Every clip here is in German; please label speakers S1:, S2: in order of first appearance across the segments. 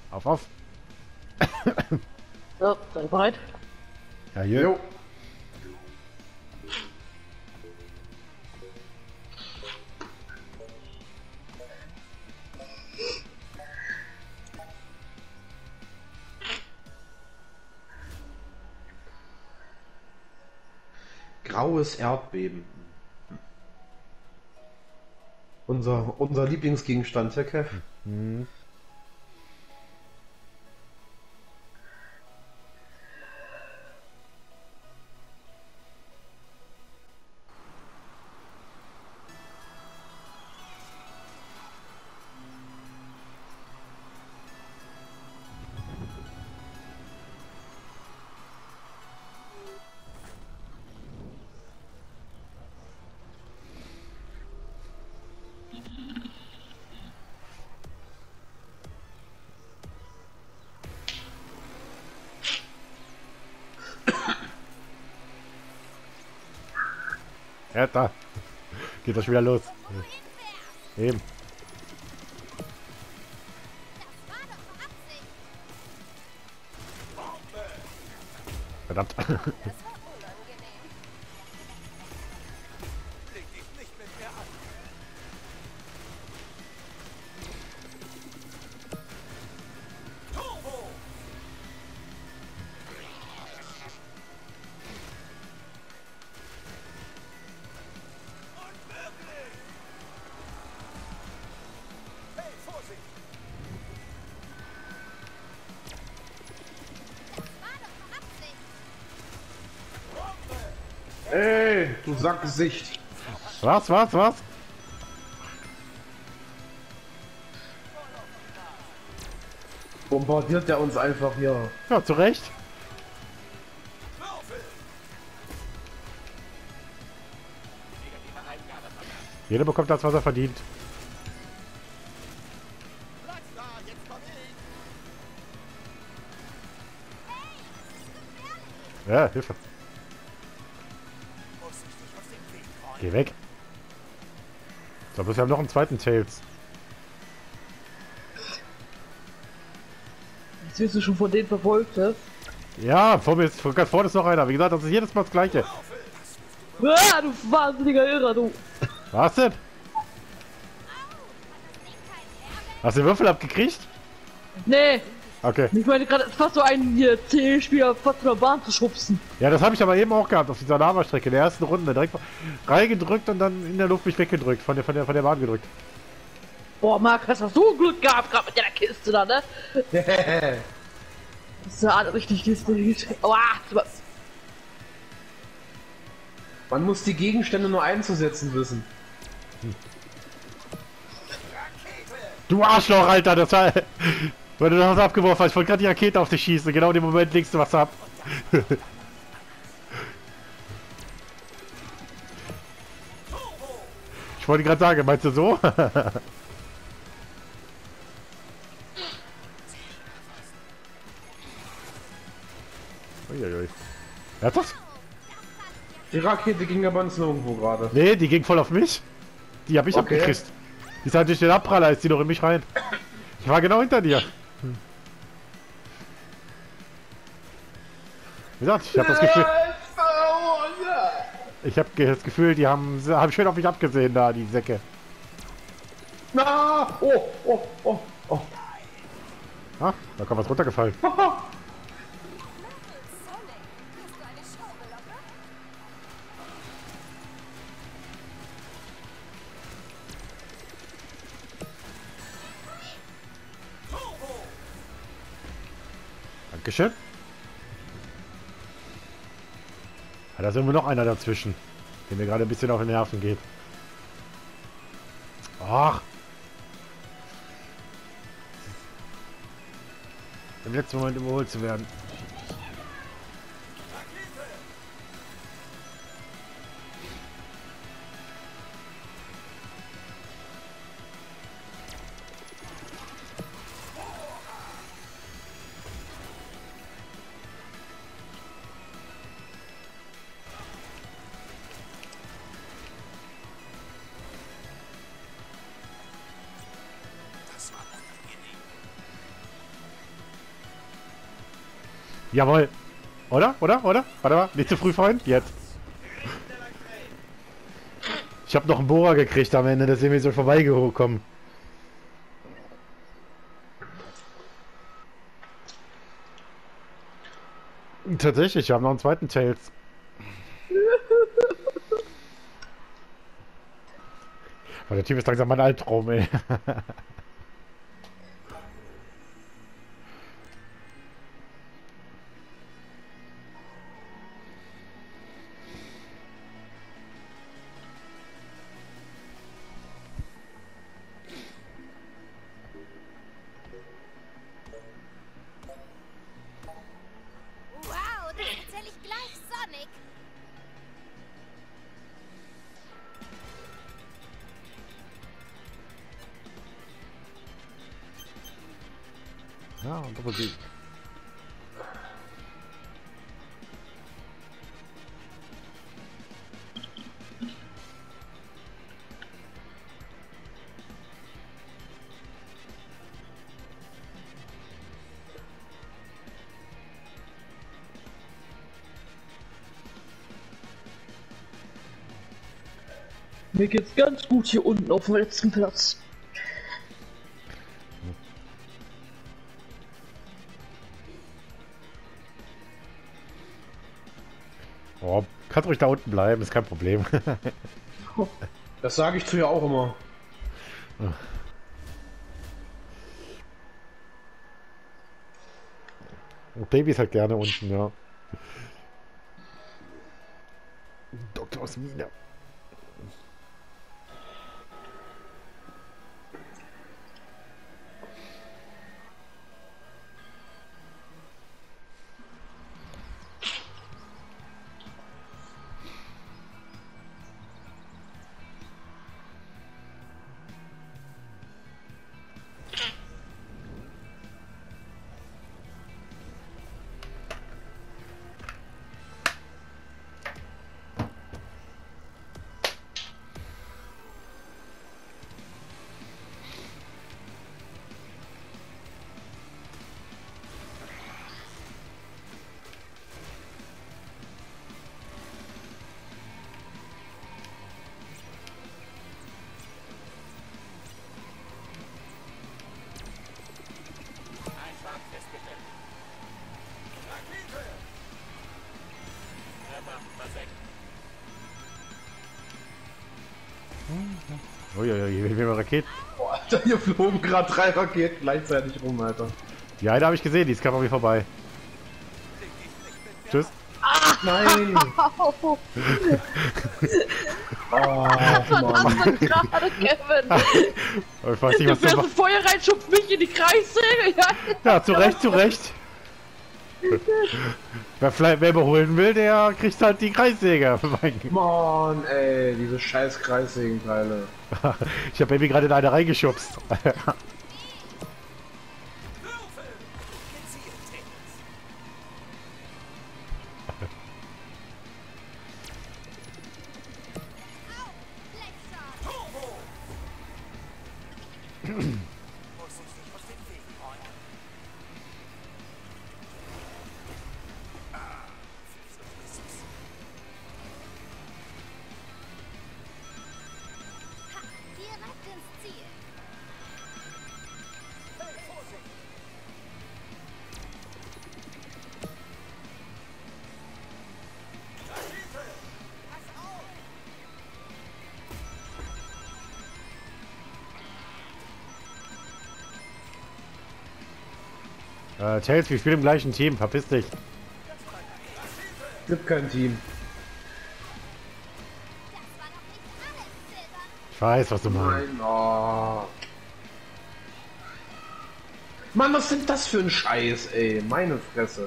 S1: Auf, auf.
S2: So, seid ihr bereit?
S1: Ja, hier.
S3: Jo. Graues Erdbeben. Unser Lieblingsgegenstand, ja, Kev?
S1: Hm. Ja, da. Geht doch schon wieder los. Eben. Verdammt.
S3: Ey, du Sackgesicht.
S1: Was?
S3: Bombardiert der uns einfach hier.
S1: Ja, zu Recht. Jeder bekommt das, was er verdient. Ja, Hilfe. Geh weg. So, wir haben noch einen zweiten Tails.
S2: Jetzt wirst du schon von denen verfolgt, ne?
S1: Ja, vor mir ist, ganz vorne ist noch einer. Wie gesagt, das ist jedes Mal das Gleiche.
S2: Ah, du wahnsinniger Irrer, du!
S1: Was denn? Hast du den Würfel abgekriegt?
S2: Nee,
S1: Okay.
S2: ich meine gerade, es ist fast so einen hier C-Spieler fast von der Bahn zu schubsen.
S1: Ja, das habe ich aber eben auch gehabt auf dieser Lava-Strecke in der ersten Runde. Direkt reingedrückt und dann in der Luft mich weggedrückt, von der Bahn gedrückt.
S2: Boah, Marc, hast du so Glück gehabt, gerade mit der Kiste da, ne? Das ist ja alles richtig gespielt. Aua!
S3: Man muss die Gegenstände nur einzusetzen wissen.
S1: Du Arschloch, Alter, das war... Weil du das abgeworfen hast, ich wollte gerade die Rakete auf dich schießen. Genau in dem Moment legst du was ab. Ich wollte gerade sagen, meinst du so? Uiuiui. Ernsthaft?
S3: Die Rakete ging aber ins Nirgendwo gerade.
S1: Nee, die ging voll auf mich. Die habe ich
S3: Okay.
S1: abgekriegt. Die ist halt durch den Abpraller, ist die noch in mich rein. Ich war genau hinter dir. Wie gesagt, ich habe das Gefühl... Ich habe das Gefühl, die haben schön auf mich abgesehen da, die Säcke.
S3: Na! Oh, oh, oh, oh.
S1: Ah, da kommt was runtergefallen. Dankeschön. Ja, da ist irgendwo noch einer dazwischen, der mir gerade ein bisschen auf den Nerven geht. Ach. Im letzten Moment überholt zu werden. Jawohl. Oder? Oder? Oder? Warte mal. Nicht zu früh, Freund. Jetzt. Ich habe noch einen Bohrer gekriegt am Ende, deswegen bin ich so vorbeigekommen. Tatsächlich, wir haben noch einen zweiten Tails. Aber der Typ ist langsam mein Albtraum, ey.
S4: Wow, das erzähle ich gleich Sonic.
S1: Ja, und Doppelsieg.
S2: Mir geht's ganz gut hier unten auf dem letzten Platz.
S1: Oh, kannst ruhig da unten bleiben, ist kein Problem.
S3: Das sage ich zu ihr auch immer.
S1: Und Davy ist halt gerne unten, ja. Doktor aus Mine. Uiuiui, wie viele Raketen?
S3: Boah, Alter, hier flogen gerade 3 Raketen gleichzeitig rum, Alter.
S1: Die eine habe ich gesehen, die ist gerade an mir vorbei. Tschüss.
S3: Nein!
S2: Oh,
S3: Oh, Mann.
S2: gerade Kevin.
S1: Ich weiß nicht,
S2: Du
S1: was
S2: fährst
S1: du
S2: ein
S1: machst.
S2: Feuer rein, schubst mich in die Kreissäge. Ja.
S1: Ja, zu Recht, zu Recht. Wer überholen will, der kriegt halt die Kreissäge.
S3: Mann, ey, diese scheiß Kreissägenteile.
S1: Ich habe Baby gerade in eine reingeschubst.
S4: Direkt ins Ziel.
S1: Tails, wir spielen im gleichen Team, verpiss dich.
S3: Gibt kein Team.
S4: Das war noch nicht alles, Silber.
S1: Ich weiß, was du meinst.
S3: Nein, oh. Mann, was sind das für ein Scheiß, ey? Meine Fresse.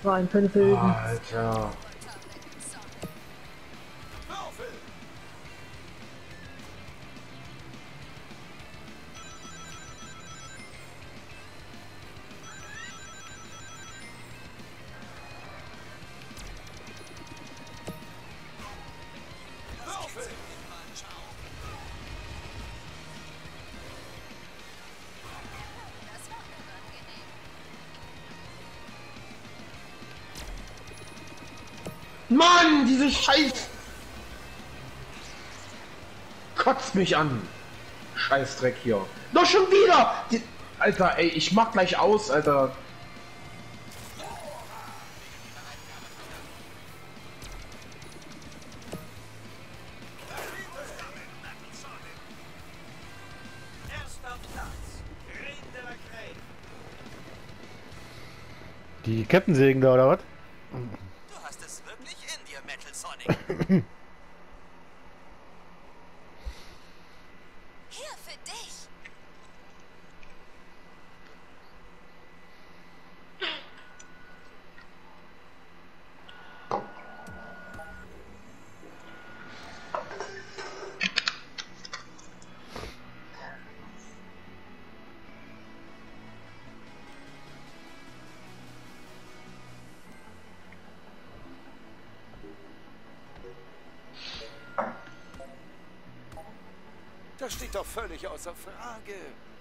S2: Rein, Penfelden.
S3: Alter. Mann, diese Scheiß... Kotzt mich an. Scheißdreck hier. Doch schon wieder! Alter, ey, ich mach gleich aus, Alter.
S1: Die Kettensägen da, oder was?
S5: Du hast es wirklich in dir, Metal Sonic.
S4: Hier für dich.
S5: Das steht doch völlig außer Frage.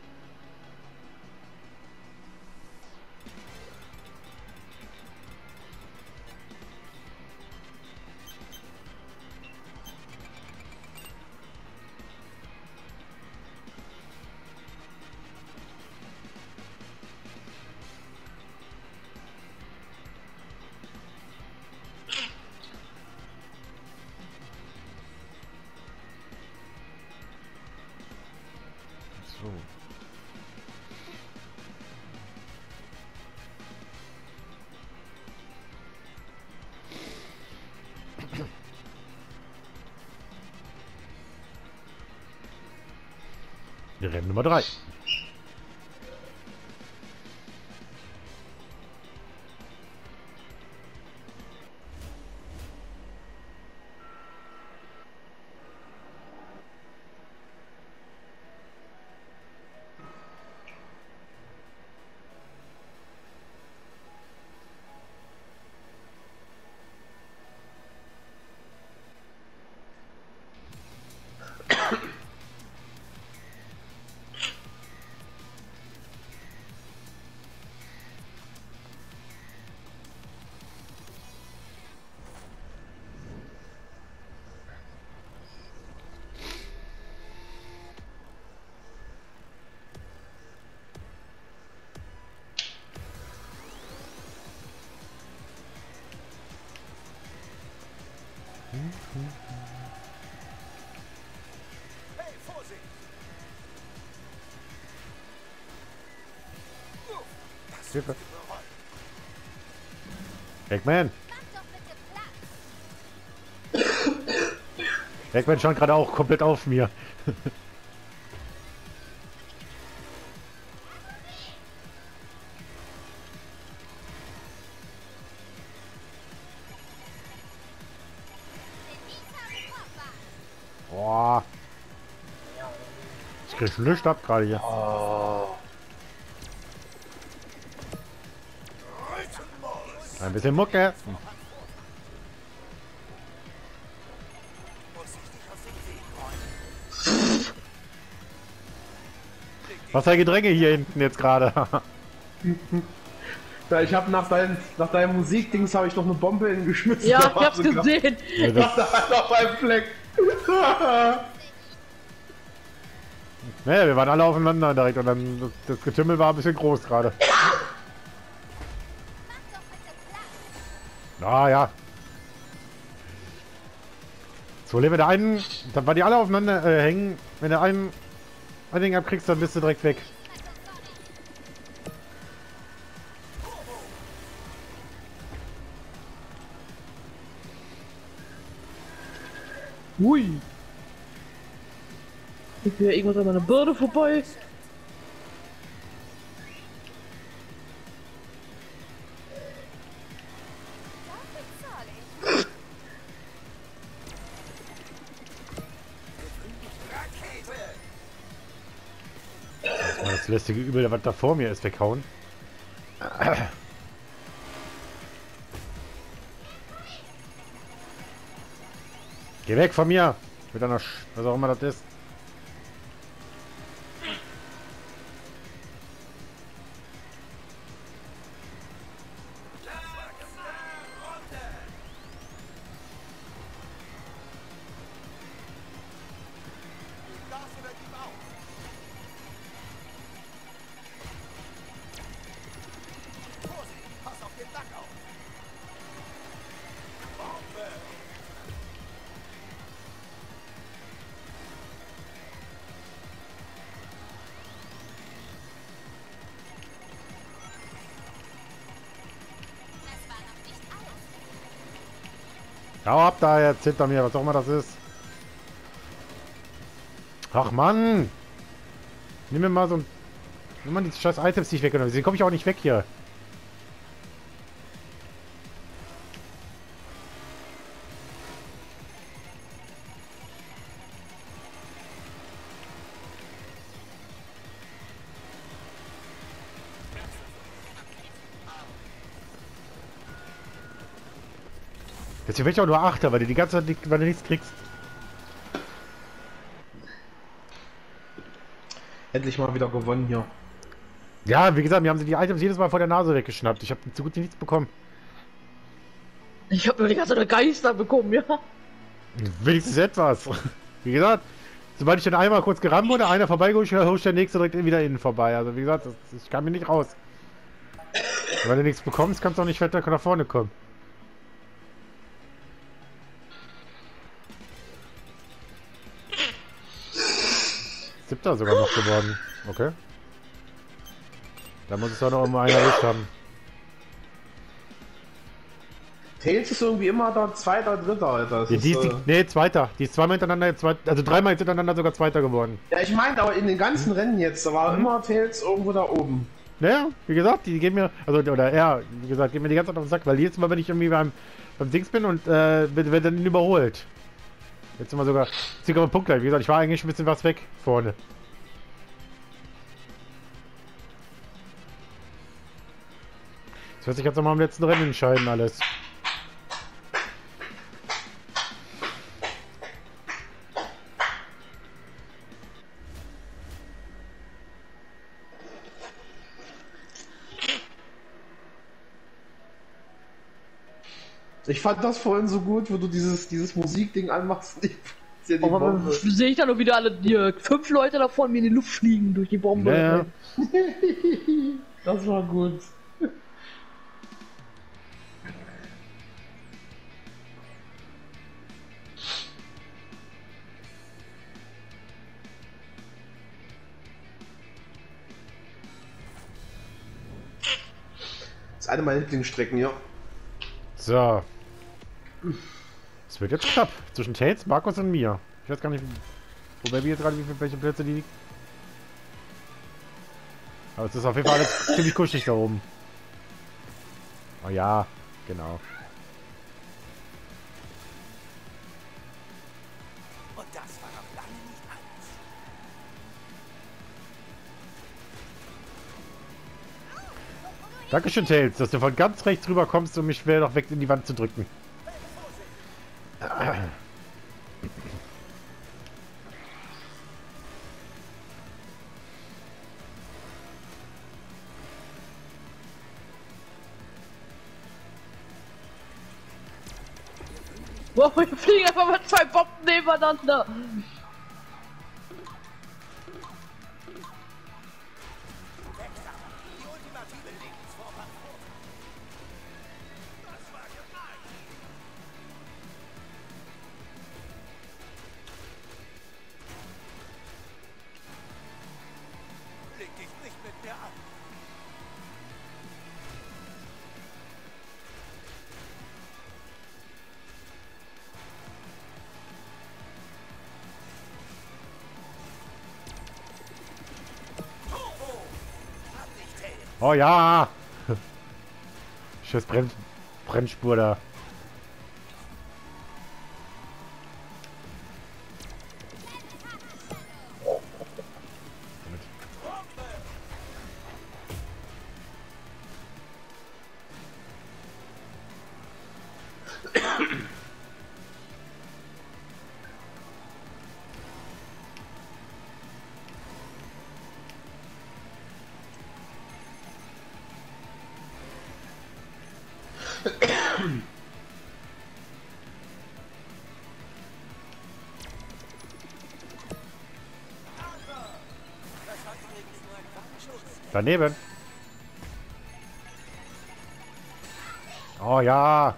S1: So. Wir rennen Nummer 3.
S5: Hey, Vorsicht! Das
S1: Hilfe.
S5: ist überrollt.
S1: Eggman!
S4: Mach doch bitte Platz.
S1: Eggman stand gerade auch komplett auf mir. Boah. Ich krieg Lust ab gerade hier. Ein bisschen Mucke. Was für ein Gedränge hier hinten jetzt gerade.
S3: Ja, ich habe nach deinem Musikdings habe ich noch eine Bombe hingeschmissen.
S2: Ja,
S3: Da
S2: ich
S3: war
S2: hab's
S3: sie grad-
S2: gesehen.
S1: Ja, das,
S3: Da war noch ein Fleck.
S1: naja, wir waren alle aufeinander direkt und dann das Getümmel war ein bisschen groß gerade.
S4: Mach doch bitte Platz.
S1: Ah ja. So, wenn der einen, dann waren die alle aufeinander hängen. Wenn der einen ein Ding abkriegst, dann bist du direkt weg.
S2: Ui. Ich bin ja irgendwas an meiner Birne vorbei.
S1: lästige Übel, was da vor mir ist, weghauen. Geh weg von mir! Mit einer was auch immer das ist.
S5: Pass auf den Lack auf!
S4: Das war noch nicht alles.
S1: Hau ab da jetzt hinter mir, was auch immer das ist. Ach Mann! Nimm mir mal so ein... Nimm mal die scheiß Items, die ich weggenommen habe. Die komme ich auch nicht weg hier. Deswegen will ich auch nur Achter, weil du die ganze Zeit weil du nichts kriegst.
S3: Endlich mal wieder gewonnen hier.
S1: Ja, wie gesagt, mir haben sie die Items jedes Mal vor der Nase weggeschnappt. Ich habe so gut wie nichts bekommen.
S2: Ich habe nur die ganze Zeit Geister bekommen, ja.
S1: Wenigstens etwas. Wie gesagt, sobald ich dann einmal kurz gerammt wurde, einer vorbeigeholt, huscht der nächste direkt wieder innen vorbei. Also wie gesagt, ich kann mir nicht raus. Wenn du nichts bekommst, kannst du auch nicht weiter nach vorne kommen. Siebter sogar noch geworden. Okay. Da muss es doch noch mal einer erwischt haben.
S3: Tails ist irgendwie immer der Zweiter, Dritter, Alter. Das
S1: Ja, die
S3: ist,
S1: ist nee, Zweiter. Die ist zweimal hintereinander, also dreimal hintereinander sogar Zweiter geworden.
S3: ja, ich meinte aber in den ganzen Rennen jetzt, da war immer Tails irgendwo da oben.
S1: Naja, wie gesagt, die geben mir, also, oder er, wie gesagt, geht mir die ganze Zeit auf den Sack, weil jedes Mal, wenn ich irgendwie beim Dings bin und wird dann überholt. Jetzt sind wir sogar punktgleich. Wie gesagt, ich war eigentlich ein bisschen was weg vorne. Das wird sich jetzt nochmal im letzten Rennen entscheiden alles.
S3: Ich fand das vorhin so gut, wo du dieses Musikding anmachst. Ist ja die
S2: Aber
S3: Bombe.
S2: sehe ich da nur wieder alle die 5 Leute da vorne mir in die Luft fliegen durch die Bombe.
S1: Ja.
S3: Das war gut. Das ist eine meiner Lieblingsstrecken, ja.
S1: So. Es wird jetzt knapp. Zwischen Tails, Markus und mir. Ich weiß gar nicht, wo Baby jetzt gerade welche Plätze die liegt. Aber es ist auf jeden Fall alles ziemlich kuschelig da oben. Oh ja, genau.
S5: Und das war noch lange nicht alles.
S1: Dankeschön, Tails, dass du von ganz rechts rüber kommst, um mich schwer noch weg in die Wand zu drücken.
S2: Wow, wir fliegen einfach mal 2 Bomben nebeneinander.
S5: Die ultimative Lebensform hat Vorteile. Das war gemein. Leg dich nicht mit mir an. Hab dich, Tail.
S1: Oh ja! Scheiß Brennspur da.
S5: Das hat übrigens nur einen Warnschuss.
S1: Daneben. Oh ja.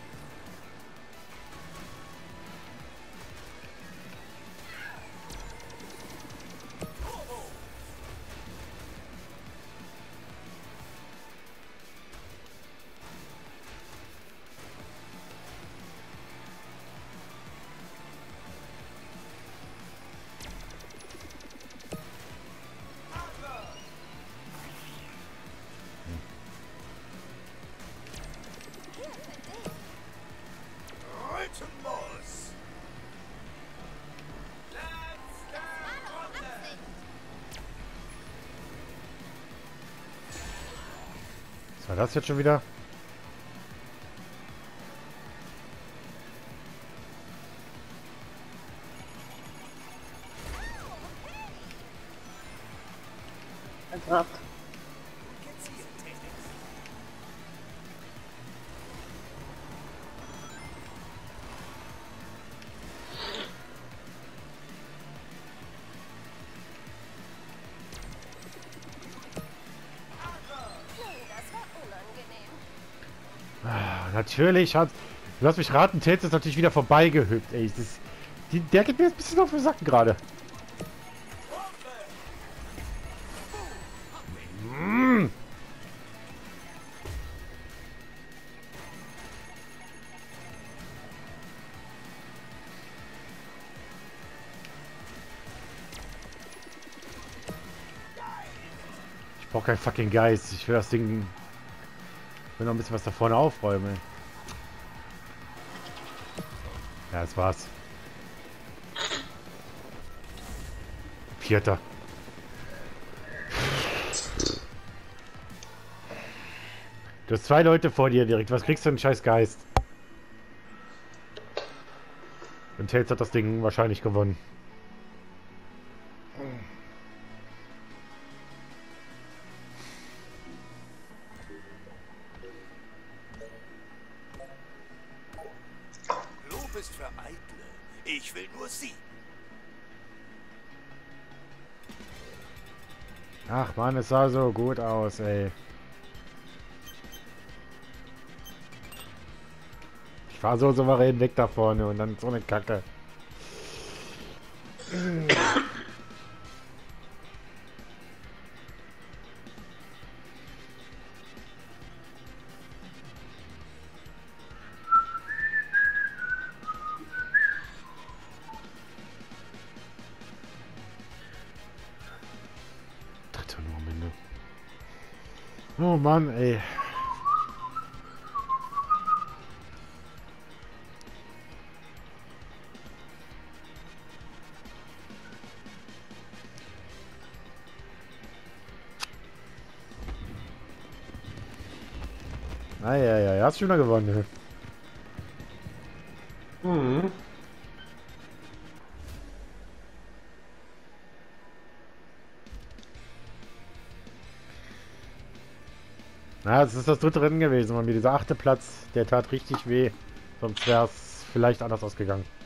S5: Rhythmus.
S1: Was war das jetzt schon wieder?
S2: Ernsthaft.
S5: Gezielt tätig.
S4: Das war unangenehm.
S1: Natürlich hat... Lass mich raten, Tails ist natürlich wieder vorbeigehüpft, ey. Der geht mir jetzt ein bisschen auf den Sack gerade. Ich brauche keinen fucking Geist. Ich will das Ding... Ich will noch ein bisschen was da vorne aufräumen, ey. Ja, das war's. Vierter. Du hast 2 Leute vor dir direkt. Was kriegst du denn, scheiß Geist? Und Tails hat das Ding wahrscheinlich gewonnen.
S5: Lob ist für Eitle. Ich will nur sie.
S1: Ach man, es sah so gut aus, ey. Ich war so souverän weg da vorne und dann so eine Kacke. Dritter nur am Ende. Oh Mann, ey. Ja, hast schon wieder gewonnen.
S3: Mhm.
S1: Na, es ist das dritte Rennen gewesen, und mir dieser 8. Platz, der tat richtig weh. Sonst wäre es vielleicht anders ausgegangen.